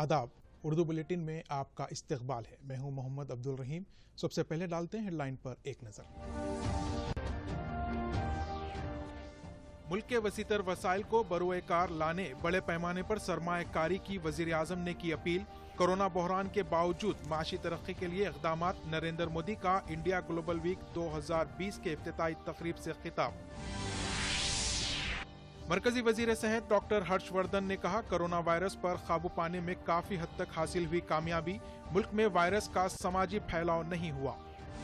आदाब। उर्दू बुलेटिन में आपका इस्तकबाल है। मैं हूं मोहम्मद अब्दुल रहीम। सबसे पहले डालते हैं हेडलाइन पर एक नजर। मुल्क के वसीतर वसाइल को बरोए कार लाने बड़े पैमाने पर सरमायाकारी की वजीर आजम ने की अपील। कोरोना बहरान के बावजूद माशी तरक्की के लिए इक़दामात। नरेंद्र मोदी का इंडिया ग्लोबल वीक 2020 के इफ्तिताई तकरीब से खिताब। मरकजी वजीर सेहत डॉक्टर हर्षवर्धन ने कहा, कोरोना वायरस पर काबू पाने में काफी हद तक हासिल हुई कामयाबी। मुल्क में वायरस का समाजी फैलाव नहीं हुआ।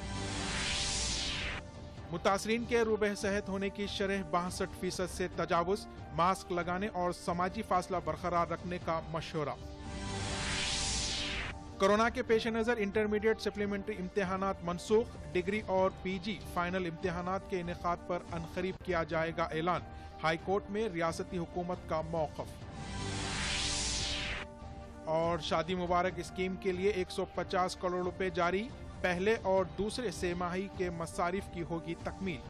मुतासरीन के रूबह सेहत होने की शरह 62% से तजावुज। मास्क लगाने और समाजी फासला बरकरार रखने का मशवरा। कोरोना के पेश नजर इंटरमीडिएट सप्लीमेंट्री इम्तिहानात मनसूख। डिग्री और पीजी फाइनल इम्तिहानात के इनेकाद पर अनकरीब किया जाएगा ऐलान। हाई कोर्ट में रियासती हुकूमत का मौक़िफ। और शादी मुबारक स्कीम के लिए 150 करोड़ रुपए जारी। पहले और दूसरे सेमाही के मसारिफ की होगी तकमील।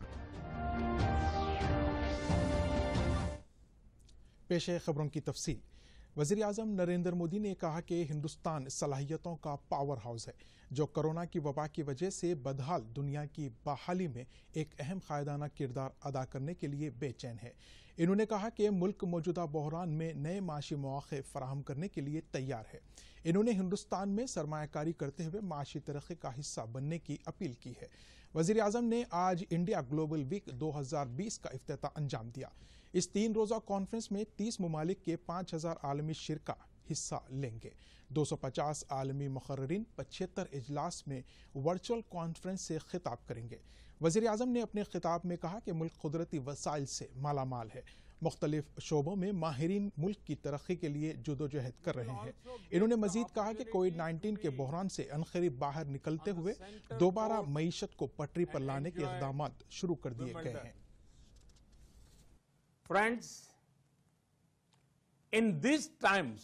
पेश है खबरों की तफसील। वज़ीर आज़म नरेंद्र मोदी ने कहा कि हिंदुस्तान सलाहियतों का पावर हाउस है जो कोरोना की वबा की वजह से बदहाल दुनिया की बहाली में एक अहम कायदाना किरदार अदा करने के लिए बेचैन है। इन्होंने कहा कि मुल्क मौजूदा बहरान में नए माशी मौक़े फराहम करने के लिए तैयार है। इन्होंने हिंदुस्तान में सरमायाकारी करते हुए माशी तरक्की का हिस्सा बनने की अपील की है। वज़ीर आज़म ने आज इंडिया ग्लोबल वीक 2020 का इफ्तिताह अंजाम दिया। इस 3 रोज़ा कॉन्फ्रेंस में 30 ममालिक के 5000 आलमी शिरका हिस्सा लेंगे। 250 आलमी मुक़र्रिरीन 75 इजलास में वर्चुअल कॉन्फ्रेंस से खिताब करेंगे। वज़ीर आज़म ने अपने खिताब में कहा कि मुल्क कुदरती वसाइल से मालामाल है। मुख्तलिफ शोबों में माहिरीन मुल्क की तरक्की के लिए जुदोजहद कर रहे हैं। इन्होंने मजीद कहा कि कोविड-19 के बहरान से अनकरीब बाहर निकलते हुए दोबारा मईशत को पटरी पर लाने के इक़दामात शुरू कर दिए गए हैं। Friends, in these times,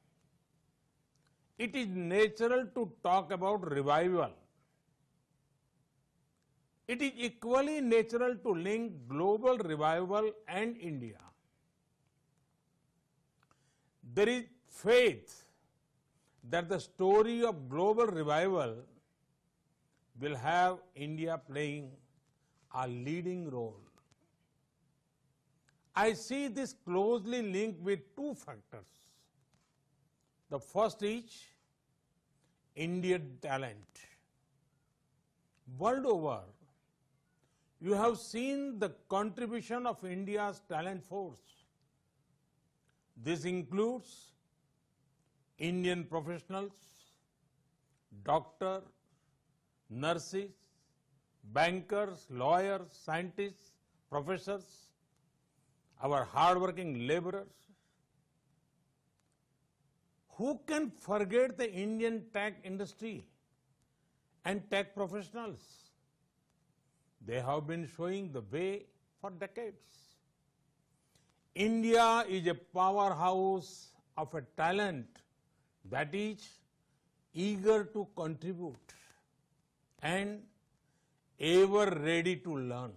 it is natural to talk about revival. It is equally natural to link global revival and India. There is faith that the story of global revival will have India playing a leading role. I see this closely linked with 2 factors. The first is Indian talent. World over, you have seen the contribution of India's talent force. This includes Indian professionals, doctors, nurses, bankers, lawyers, scientists, professors, our hard-working laborers. Who can forget the Indian tech industry and tech professionals? They have been showing the way for decades. India is a powerhouse of a talent that is eager to contribute and ever ready to learn.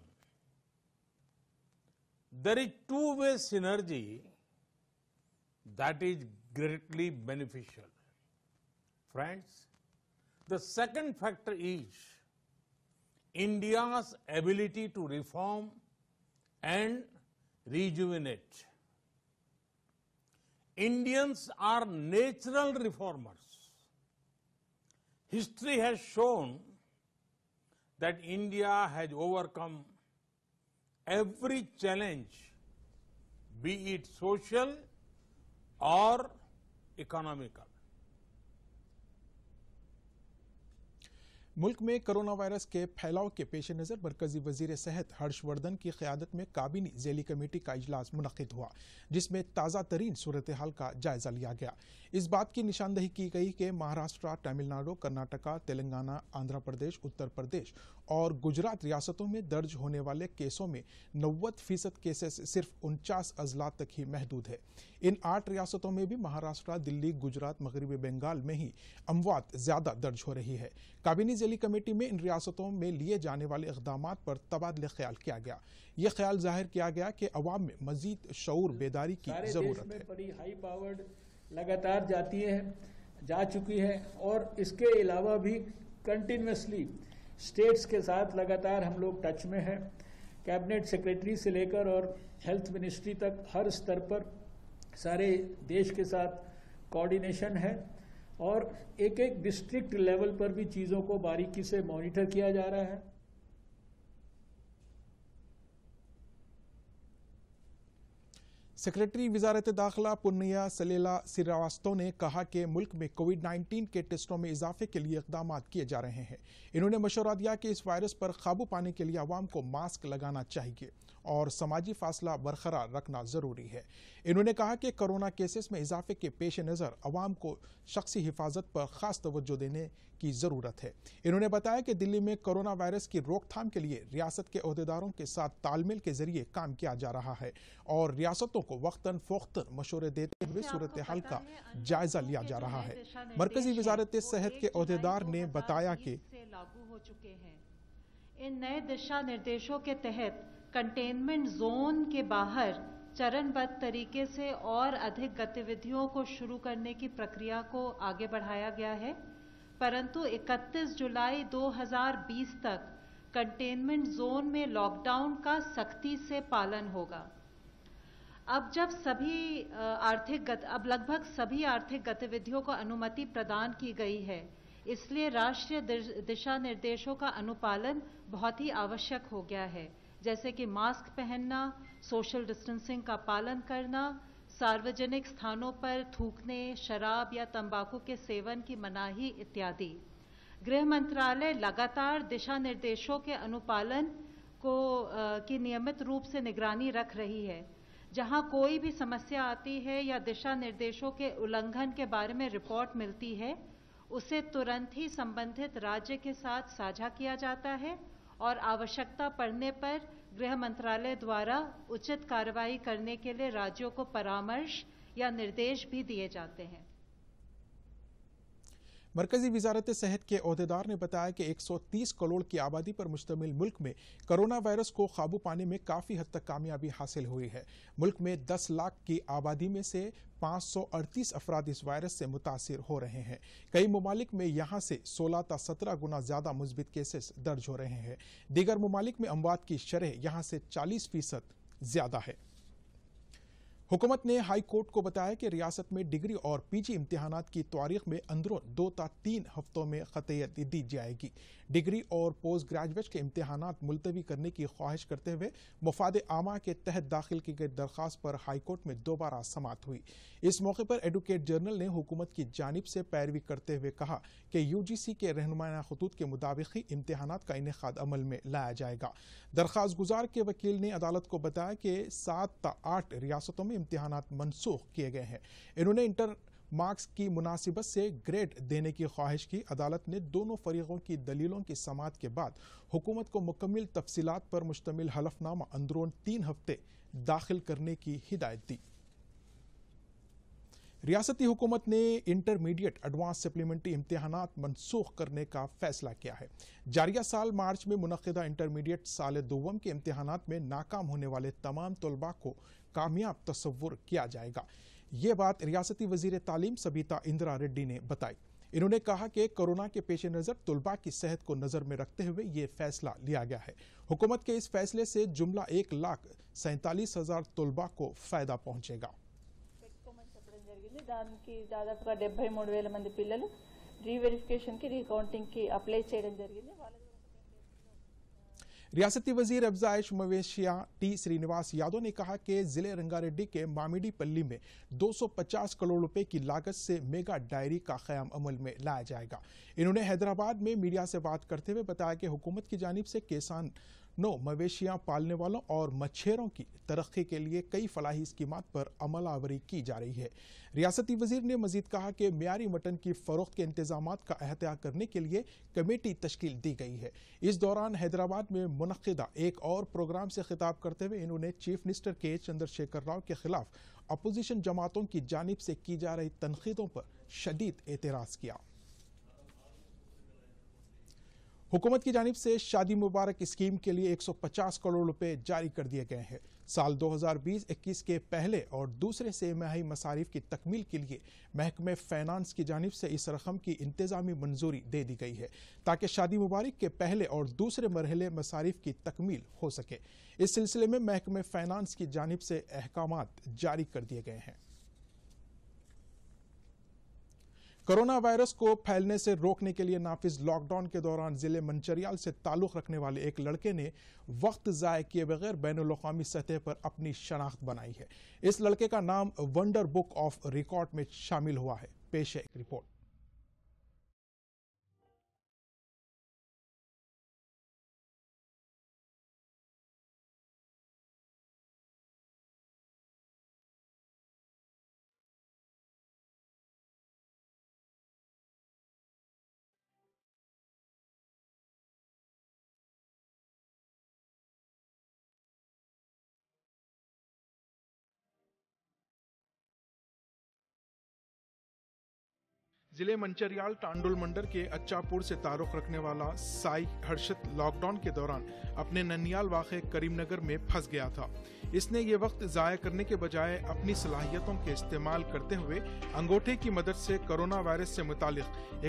There is two-way synergy that is greatly beneficial. Friends, the second factor is India's ability to reform and rejuvenate. Indians are natural reformers. History has shown that India has overcome every challenge, be it social or economical. मुल्क में corona virus के फैलाव के पेश नज़र मरकजी वजीर सेहत हर्षवर्धन की क़यादत में काबीनी ज़ेली कमेटी का इजलास मुनक़िद हुआ, जिसमें ताज़ा तरीन सूरत हाल का जायज़ा लिया गया। इस बात की निशानदही की गई कि महाराष्ट्र, तमिलनाडु, कर्नाटका, तेलंगाना, आंध्र प्रदेश, उत्तर प्रदेश और गुजरात रियासतों में दर्ज होने वाले केसों में 90% केसेस सिर्फ 49 अजलात तक ही महदूद है। इन 8 रियासतों में भी महाराष्ट्र, दिल्ली, गुजरात, मगरबी बंगाल में ही अमवात ज्यादा दर्ज हो रही है। काबीनी ज़ेली कमेटी में इन रियासतों में लिए जाने वाले इक़दामात पर तबादले ख्याल किया गया। यह ख्याल जाहिर किया गया कि अवाम में मजीद शऊर बेदारी की जरूरत है। बड़ी हाई पावर्ड लगातार जा चुकी है और इसके अलावा भी कंटिन्यूसली स्टेट्स के साथ लगातार हम लोग टच में हैं। कैबिनेट सेक्रेटरी से लेकर और हेल्थ मिनिस्ट्री तक हर स्तर पर सारे देश के साथ कोऑर्डिनेशन है और एक एक डिस्ट्रिक्ट लेवल पर भी चीज़ों को बारीकी से मॉनिटर किया जा रहा है। सेक्रेटरी वजारत दाखिला पुन्निया सलीला श्रीवास्तव ने कहा कि मुल्क में कोविड-19 के टेस्टों में इजाफे के लिए इकदाम किए जा रहे हैं। इन्होंने मशवरा दिया कि इस वायरस पर काबू पाने के लिए अवाम को मास्क लगाना चाहिए और समाजी फासला बरकरार रखना जरूरी है। इन्होंने कहा कि कोरोना केसेस में इजाफे के पेश नज़र अवाम को शख्सी हिफाजत पर खास तवज्जो देने की ज़रूरत है। इन्होंने बताया कि दिल्ली में कोरोना वायरस की रोकथाम के लिए रियासत के ओहदेदारों के साथ तालमेल के जरिए काम किया जा रहा है और रियासतों को वक्तन फ़ौक़्तन मशवरे देते हुए सूरत हाल का जायजा लिया जा रहा है। मरकजी वजारत सेहत के ओहदेदार ने बताया कि लागू हो चुके हैं। इन नए दिशा निर्देशों के तहत कंटेनमेंट जोन के बाहर चरणबद्ध तरीके से और अधिक गतिविधियों को शुरू करने की प्रक्रिया को आगे बढ़ाया गया है, परंतु 31 जुलाई 2020 तक कंटेनमेंट जोन में लॉकडाउन का सख्ती से पालन होगा। अब लगभग सभी आर्थिक गतिविधियों को अनुमति प्रदान की गई है, इसलिए राष्ट्रीय दिशा निर्देशों का अनुपालन बहुत ही आवश्यक हो गया है, जैसे कि मास्क पहनना, सोशल डिस्टेंसिंग का पालन करना, सार्वजनिक स्थानों पर थूकने, शराब या तंबाकू के सेवन की मनाही इत्यादि। गृह मंत्रालय लगातार दिशा निर्देशों के अनुपालन की नियमित रूप से निगरानी रख रही है। जहां कोई भी समस्या आती है या दिशा निर्देशों के उल्लंघन के बारे में रिपोर्ट मिलती है, उसे तुरंत ही संबंधित राज्य के साथ साझा किया जाता है और आवश्यकता पड़ने पर गृह मंत्रालय द्वारा उचित कार्रवाई करने के लिए राज्यों को परामर्श या निर्देश भी दिए जाते हैं। मरकजी वजारत सेहत के ओहदेदार ने बताया कि 130 करोड़ की आबादी पर मुश्तमिल मुल्क में कोरोना वायरस को काबू पाने में काफ़ी हद तक कामयाबी हासिल हुई है। मुल्क में 10 लाख की आबादी में से 538 अफराद इस वायरस से मुतासिर हो रहे हैं। कई ममालिक में यहाँ से 16 ta 17 गुना ज़्यादा मुस्बित केसेस दर्ज हो रहे हैं। दीगर ममालिक में अमवात की शरह यहाँ से 40% ज़्यादा है। हुकूमत ने हाई कोर्ट को बताया कि रियासत में डिग्री और पीजी इम्तिहानात की तारीख में अंदरून 2 ta 3 हफ्तों में क़तईयत दी जाएगी। डिग्री और पोस्ट ग्रेजुएट के इम्तिहानात मुलतवी करने की ख्वाहिश करते हुए मुफाद आमा के तहत दाखिल की गई दरख्वास्त पर हाई कोर्ट में दोबारा समाअत हुई। इस मौके पर एडवोकेट जनरल ने हुकूमत की जानिब से पैरवी करते हुए कहा कि यूजीसी के रहनुमाना खतूत के मुताबिक ही इम्तिहानात का इनेकाद अमल में लाया जाएगा। दरख्वास्त गुजार के वकील ने अदालत को बताया कि 7 ta 8 रियासतों में इम्तिहानात मनसूख किए गए हैं। इन्होंने इंटर मार्क्स की मुनासिबत से ग्रेड देने की ख्वाहिश की। अदालत ने दोनों फरीकों की दलीलों की समाअत के बाद हुकूमत को मुकम्मल तफसीलात पर मुश्तमिल हलफनामा अंदरून 3 हफ्ते दाखिल करने की हिदायत दी। रियासती हुकूमत ने इंटरमीडिएट एडवांस सप्लीमेंट्री इम्तिहानात मनसूख करने का फैसला किया है। जारिया साल मार्च में मुनक़िदा इंटरमीडिएट साल दोम के इम्तिहानात में नाकाम होने वाले तमाम तलबा को कामयाब तसव्वुर किया जाएगा। ये बात रियासती वज़ीर तालीम सबीता इंदिरा रेड्डी ने बताई। इन्होंने कहा कि कोरोना के पेश नज़र तलबा की सेहत को नज़र में रखते हुए ये फैसला लिया गया है। हुकूमत के इस फैसले से जुमला 1,47,000 तलबा को फ़ायदा पहुँचेगा। దానికి దాదాపుగా 73,000 మంది పిల్లలు రీవెరిఫికేషన్ కి రీకౌంటింగ్ కి అప్లై చేయడం జరిగింది। रियासती वजीर अफजाइश मवेशिया टी श्रीनिवास यादव ने कहा कि जिले रंगारेड्डी के मामिडी पल्ली में 250 करोड़ रुपए की लागत से मेगा डायरी का क़याम अमल में लाया जाएगा। इन्होंने हैदराबाद में मीडिया से बात करते हुए बताया कि हुकूमत की जानिब से किसानों, मवेशियां पालने वालों और मच्छरों की तरक्की के लिए कई फलाही स्कीमात पर अमलावरी की जा रही है। रियासती वजीर ने मजीद कहा कि मियारी मटन की फरोख्त के इंतजामात का अहतिया करने के लिए कमेटी तश्कील दी गई है। इस दौरान हैदराबाद में मुनक़िदा एक और प्रोग्राम से खिताब करते हुए इन्होंने चीफ मिनिस्टर के चंद्रशेखर राव के खिलाफ अपोजिशन जमातों की जानिब से की जा रही तनकीदों पर शदीद एतराज़ किया। हुकूमत की जानिब से शादी मुबारक स्कीम के लिए 150 करोड़ रुपए जारी कर दिए गए हैं। साल 2020-21 के पहले और दूसरे तिमाही मसारिफ की तकमील के लिए महकमे फाइनेंस की जानिब से इस रकम की इंतजामी मंजूरी दे दी गई है ताकि शादी मुबारक के पहले और दूसरे मरहले मसारिफ की तकमील हो सके। इस सिलसिले में महकमे फाइनेंस की जानिब से अहकामात जारी कर दिए गए हैं। कोरोना वायरस को फैलने से रोकने के लिए नाफिज लॉकडाउन के दौरान जिले मंचरियाल से ताल्लुक रखने वाले एक लड़के ने वक्त ज़ाय किए बगैर बैनुल-अक़वामी सतह पर अपनी शनाख्त बनाई है। इस लड़के का नाम वंडर बुक ऑफ रिकॉर्ड में शामिल हुआ है। पेश है एक रिपोर्ट। जिले मंचरियाल टांडुल मंडल के अच्छापुर से तारुक रखने वाला साई हर्षद लॉकडाउन के दौरान अपने ननियाल वाक़े करीमनगर में फंस गया था। इसने ये वक्त ज़ाया करने के बजाय अपनी सलाहियतों के इस्तेमाल करते हुए अंगूठे की मदद से कोरोना वायरस से मुतालिक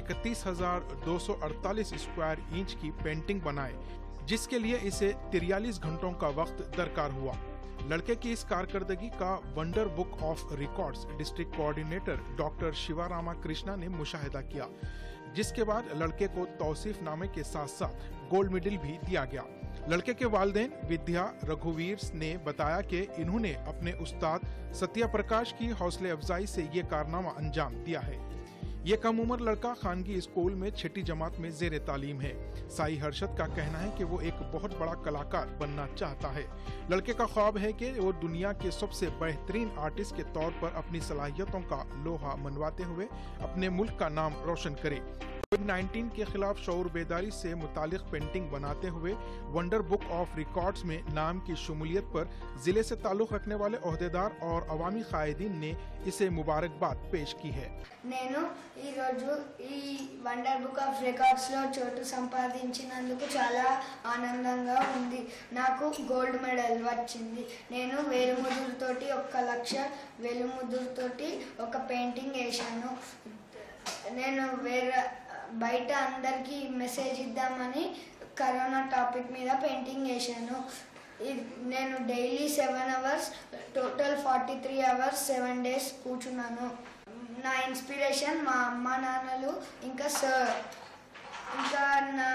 31,248 स्क्वायर इंच की पेंटिंग बनाए, जिसके लिए इसे 43 घंटों का वक्त दरकार हुआ। लड़के की इस कारकर्दगी का wonder book of records district coordinator doctor Shivarama Krishna ने मुशाहिदा किया, जिसके बाद लड़के को तौसीफ नामे के साथ साथ गोल्ड मेडल भी दिया गया। लड़के के वालिदैन विद्या रघुवीर ने बताया कि इन्होंने अपने उस्ताद सत्या प्रकाश की हौसले अफजाई से ये कारनामा अंजाम दिया है। ये कम उम्र लड़का खानगी स्कूल में 6ठी जमात में ज़ेर तालीम है। साई हर्षद का कहना है कि वो एक बहुत बड़ा कलाकार बनना चाहता है। लड़के का ख्वाब है कि वो दुनिया के सबसे बेहतरीन आर्टिस्ट के तौर पर अपनी सलाहियतों का लोहा मनवाते हुए अपने मुल्क का नाम रोशन करे। कोविड-19 के खिलाफ शऊर बेदारी से मुतालिक पेंटिंग बनाते हुए वंडर बुक ऑफ रिकॉर्ड्स में नाम की शमूलियत पर जिले से ताल्लुक रखने वाले ओहदेदार और अवामी कायदीन ने इसे मुबारकबाद पेश की है। నేను ఈ రోజు ఈ వండర్ బుక్ ఆఫ్ రికార్డ్స్ లో చోటు సంపాదించినందుకు చాలా ఆనందంగా ఉంది। నాకు గోల్డ్ మెడల్ వచ్చింది। నేను వేలుముద్రతోటి 1 లక్ష వేలుముద్రతోటి ఒక పెయింటింగ్ వేశాను। నేను బయట అందరికీ మెసేజ్ ఇద్దామని కరోనా టాపిక్ మీద పెయింటింగ్ వేశాను। నేను daily 7 hours total 43 hours 7 days కూర్చున్నాను। నా ఇన్స్పిరేషన్ మా అమ్మ నాన్నలు ఇంకా సార్, ఇంకా నా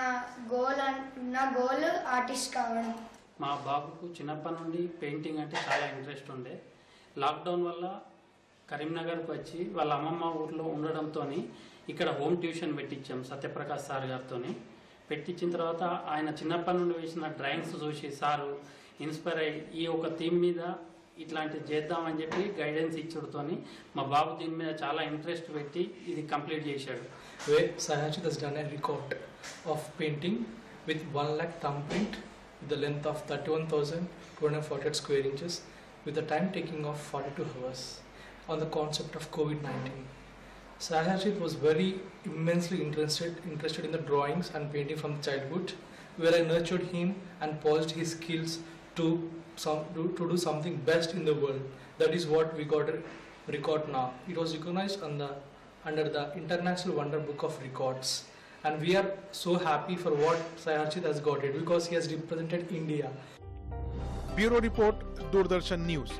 గోల్ ఆర్టిస్ట్ కావడం। మా బాబుకు చిన్నప్పటి నుండి పెయింటింగ్ అంటే చాలా ఇంట్రెస్ట్ ఉండే। లాక్డౌన్ వల్ల కరీంనగర్కి వచ్చి వాళ్ళ అమ్మమ్మ ఊర్లో ఉండడంతో ఇక్కడ హోమ్ ట్యూషన్ పెట్టించాం సత్యప్రకాష్ సార్ గారితో। పెట్టించిన తర్వాత ఆయన చిన్నప్పటి నుండి వేసిన డ్రాయింగ్స్ చూసి సారు ఇన్స్పైర్ అయ్యి ఈ ఒక థీమ్ మీద ఇట్లాంటివి చేద్దామని చెప్పి గైడెన్స్ ఇచ్చడంతో మా బాబు దీని మీద చాలా ఇంట్రెస్ట్ పెట్టి ఇది కంప్లీట్ చేశాడు। Sai Harshad has done a record of painting with 1 lakh thumbprint with the length of 31,248 square inches with a time taking of 42 hours on the concept of COVID-19. Sai Harshad was very immensely interested in the drawings and painting from childhood, where I nurtured him and polished his skills to do something best in the world. That is what we got a record now. It was recognized under the International Wonder Book of Records, and we are so happy for what Sai Harshad has got it because he has represented India. Bureau Report, Doordarshan News।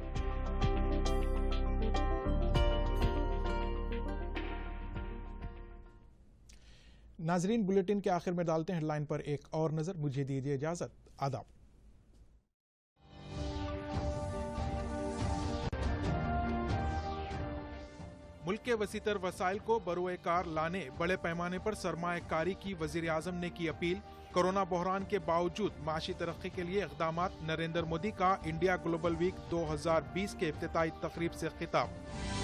नाजरीन, bulletin के आखिर में डालते हैं headline पर एक और नजर। मुझे दीजिए इजाजत। आदाब। मुल्क के वसीतर वसाइल को बरोए कार लाने बड़े पैमाने पर सरमायाकारी की वजीर आजम ने की अपील। कोरोना बहरान के बावजूद माशी तरक्की के लिए इक़दामात। नरेंद्र मोदी का इंडिया ग्लोबल वीक 2020 के इफ्तिताई तकरीब से खिताब।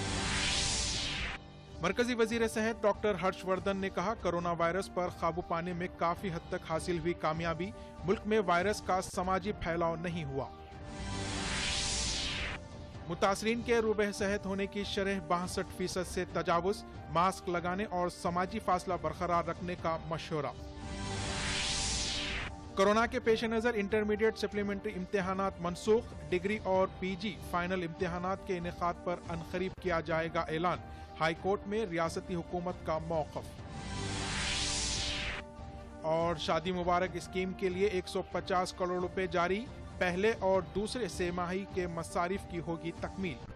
मरकजी वजीर सेहत डॉक्टर हर्षवर्धन ने कहा, कोरोना वायरस पर काबू पाने में काफी हद तक हासिल हुई कामयाबी। मुल्क में वायरस का समाजी फैलाव नहीं हुआ। मुतासरीन के रूबे सेहत होने की शरह 62% से तजावुज। मास्क लगाने और समाजी फासला बरकरार रखने का मशवरा। कोरोना के पेश नज़र इंटरमीडिएट सप्लीमेंट्री इम्तिहानात मनसूख, डिग्री और पीजी फाइनल इम्तिहानात के इनेकाद पर अनकरीब किया जाएगा ऐलान। हाई कोर्ट में रियासती हुकूमत का मौक़िफ़। और शादी मुबारक स्कीम के लिए 150 करोड़ रुपए जारी, पहले और दूसरे सेमाही के मसारिफ की होगी तकमील।